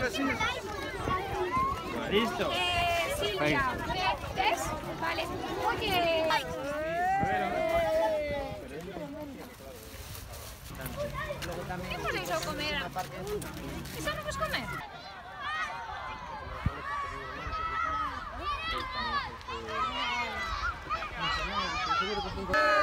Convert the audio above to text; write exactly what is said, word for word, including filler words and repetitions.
¿Listo? Eh, Silvia, ¿ves? Vale. Oye. ¿Qué podéis a comer? ¿Eso no puedes comer? Seguro que